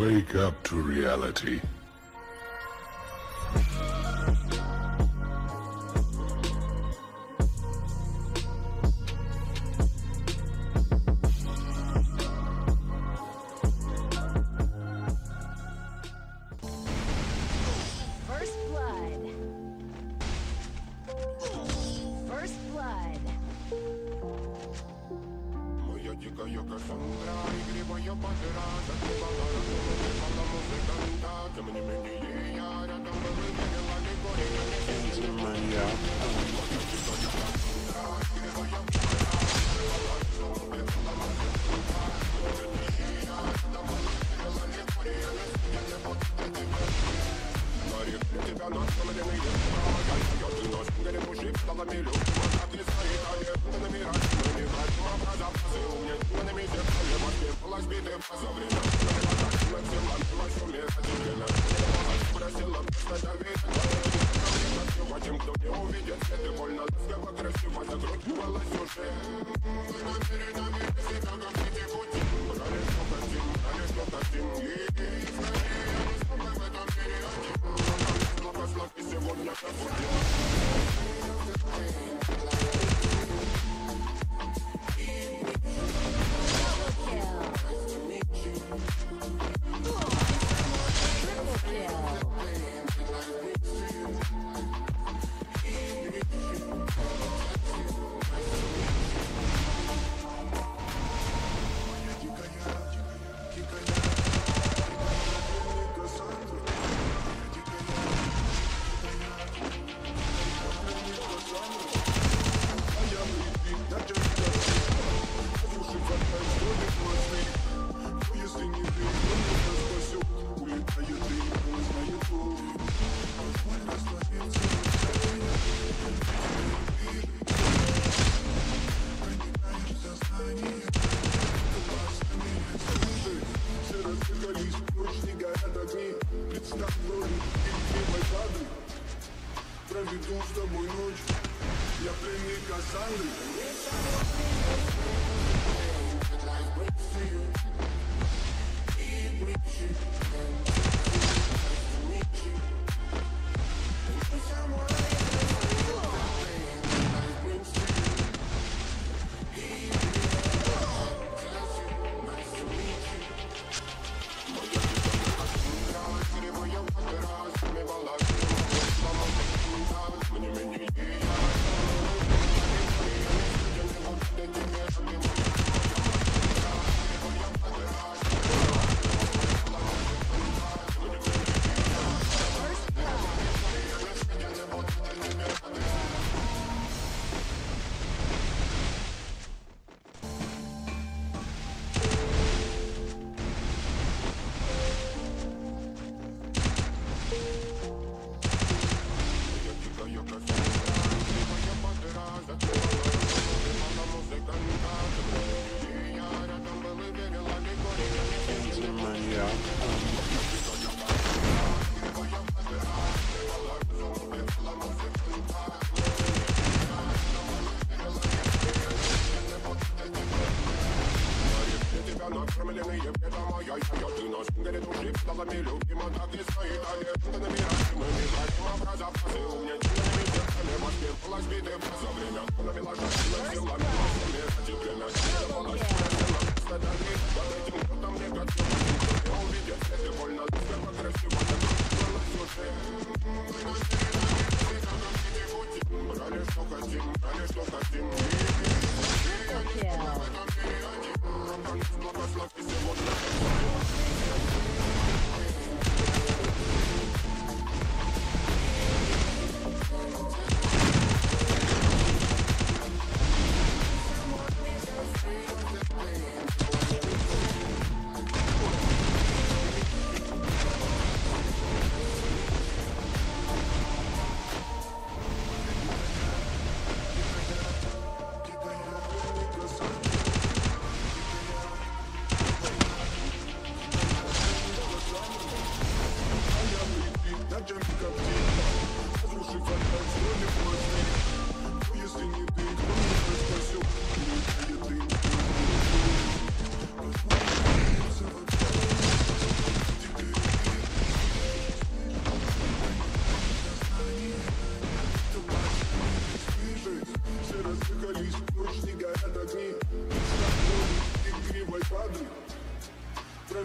Wake up to reality. First blood. First blood. Моя дикая Кассандра, игривая пантера, закрывала разум, убивала музыканта. Тем не менее, я рядом был и верила легкой, я не сидел. Моя дикая Кассандра, игривая пантера, закрывала разум, убивала музыканта. Тем не менее, я рядом был и верила легкой, я не сидел. Марик, для тебя нас намеренные дела. Я идёт и нос, где души встала милю. Моя ты стоит, а нет, ты намирать. Мы не хотим образа, пасы умнет. Мы на месте, я воспевалась битым. За время, мы всем ломим, шуме, хотим время. Просила, что давит. Тем, кто не увидит, это больно. Ласково, красиво, закручивалась уже. Мы намерены себя, как эти пути. Брали, что хотим, брали, что хотим. И скорее, не смогли в этом мире один. Благослови сегодня пробудил. Проведу с тобой ночь, я пленник Кассандры.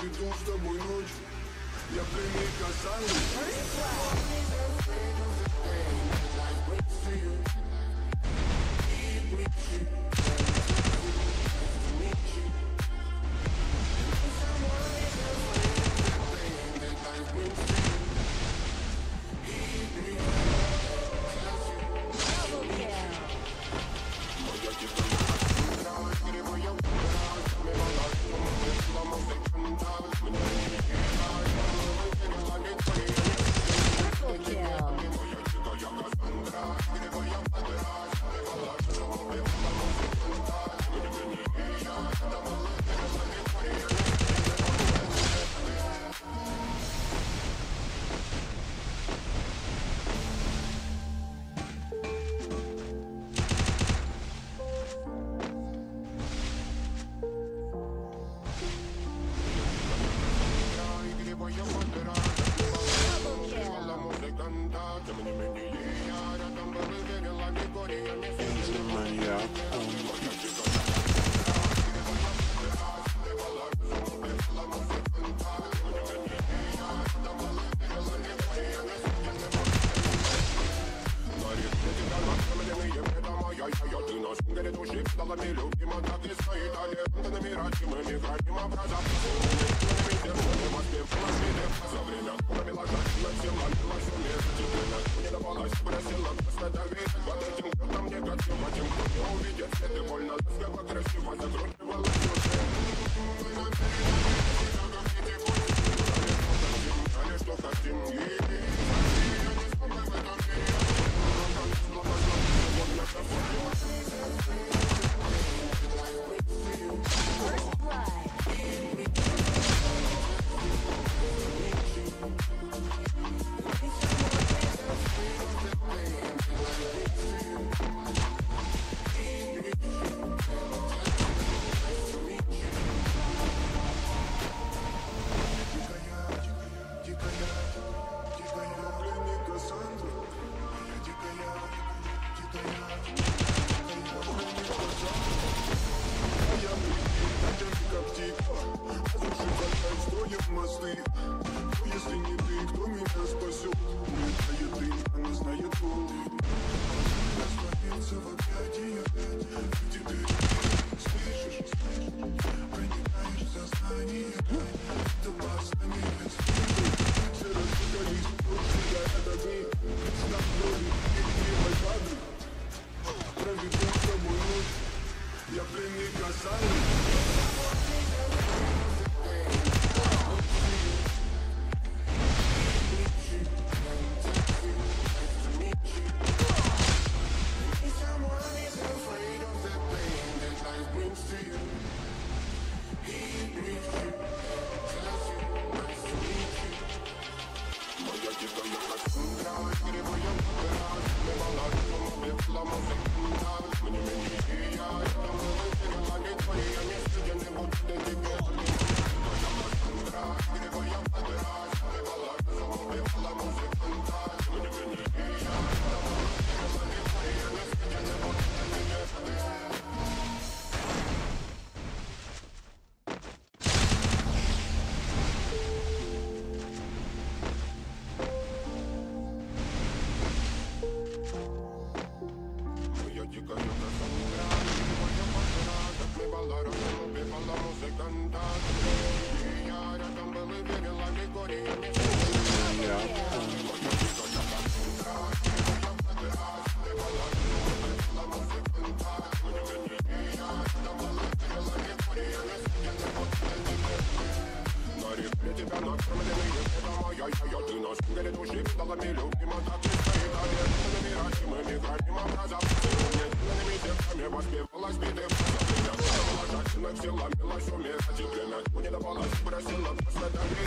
проведу с тобой ночь. Я пленник Кассандры. Сила, мила, шуме, а тебе время не давалось, просила, просто